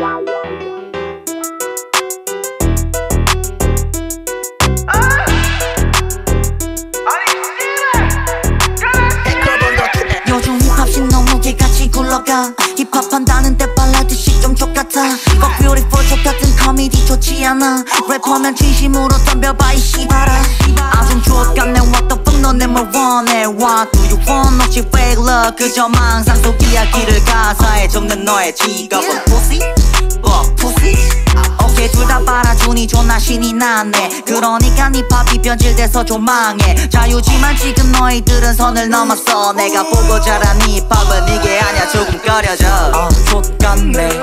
요즘 힙합씬 너무 개같이 굴러가. 힙합 한다는데 발라드식 좀 족같아. Fuck beautiful 족같은 코미디 좋지 않아. 래퍼면 진심으로 덤벼봐 이 씨발아. 아좀 족같네 what the fuck 너네 뭘 원해. What do you want 혹시 fake love 그저 망상 속 이야기를 가사에 적는 너의 직업은 pussy? pussy? 오케이 둘 다 빨아주니 존나 신이 나네. 그러니까 힙합이 변질돼서 좀 망해. 자유지만 지금 너희들은 선을 넘었어. 내가 보고 자란 힙합은 이게 아니야 조금 꺼려져. 족같네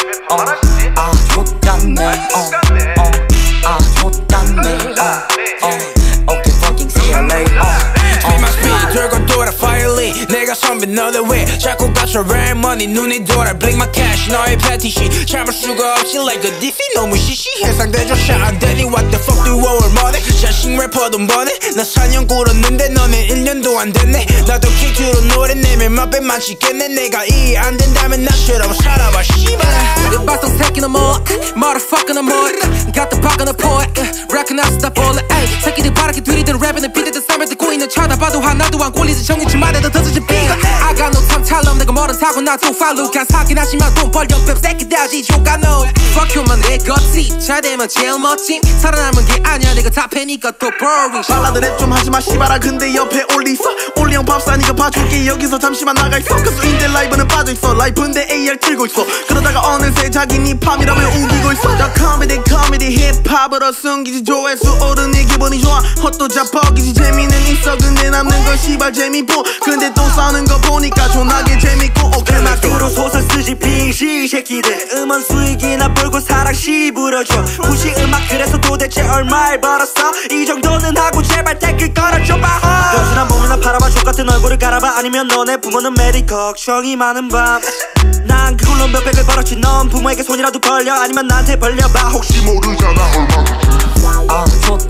족같네 족같네 오케이 fucking CLA Spin my speed 들고 돌아 finally 내가 선배 너네 왜 자꾸 갇혀 rap money 눈이 돌아 blink my cash 너의 패티시 참을 수가 없지 like a diffy 너무 시시해 상대조차 안되니 what the fuck do you want money 자식 래퍼도 뭐네 나 4년 꿇었는데 너네 1년도 안됐네 나도 킥으로 노래 내면 맛배 만지겠네 내가 이해 안된다면 나처럼 살아봐 씨발 이 발성 새끼 너 뭐 motherfucker 너 뭐 갖다 박아 너 포 recognize 다 볼래 에이 새끼들 바라게 들이대는 랩에는 비대든 쌈을 듣고 있는 쳐다봐도 하나도 안 꼴리지 정해진 말에 더 터지지 비 I got no time 찰럼 내가 뭐든 사고 나 또 팔로 간 사긴 하지만 돈 벌려 뱀 새끼 다지 족가 no fuck you만 내 거지 잘 되면 제일 멋짐 살아남은 게 아니야 내가 다 패니까 또 boring 발라드 랩 좀 하지마 씨발아 근데 옆에 올리서 올리형 밥사니까 봐줄게 여기서 잠시만 나가있어 cause 인데 라이브는 빠져있어 라이브인데 AR 틀고 있어 그러다가 어느새 자기 힙합이라며 우기고 있어 저 코미디 힙합으로 숨기지 조회수 오르니 기분이 좋아 헛도 자뻑이지 재미는 있어 근데 남는 건 씨발 재미뿐 근데 또 싸우는 거 보니까 존나게 재밌고 음악으로 소설 쓰지 빙시 새끼들 음원 수익이나 벌고 사랑시 부려줘 무시 음악 그래서 도대체 얼마를 벌었어 이 정도는 하고 제발 댓글 걸어줘봐 여순한 몸이나 팔아봐 족같은 얼굴을 갈아봐 아니면 너네 부모는 메리 걱정이 많은 밤 난 그걸로 몇백을 벌었지 넌 부모에게 손이라도 벌려 아니면 나한테 벌려봐 혹시 모르잖아 얼마